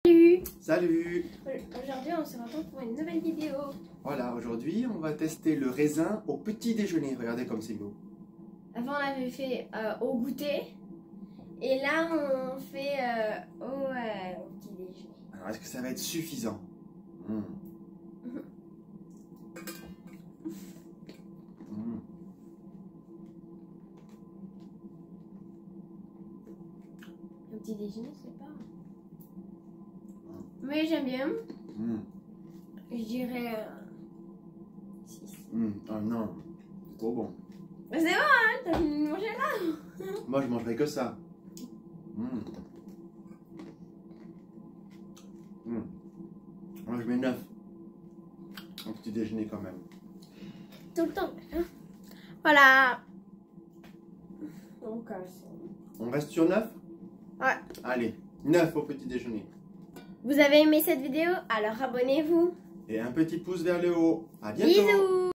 Salut! Salut! Aujourd'hui on se retrouve pour une nouvelle vidéo. Voilà, aujourd'hui on va tester le raisin au petit déjeuner. Regardez comme c'est beau. Avant on avait fait au goûter. Et là on fait au petit déjeuner. Alors est-ce que ça va être suffisant? Le petit déjeuner c'est pas... Mais j'aime bien. Je dirais 6. Ah non, c'est trop bon. Mais c'est bon, hein, t'as fini de manger là. Moi je mangerai que ça. Moi je mets 9 au petit déjeuner quand même. Tout le temps. Hein. Voilà. Donc, On reste sur 9? ouais. Allez, 9 au petit déjeuner. Vous avez aimé cette vidéo? Alors abonnez-vous. Et un petit pouce vers le haut. À bientôt! Bisous!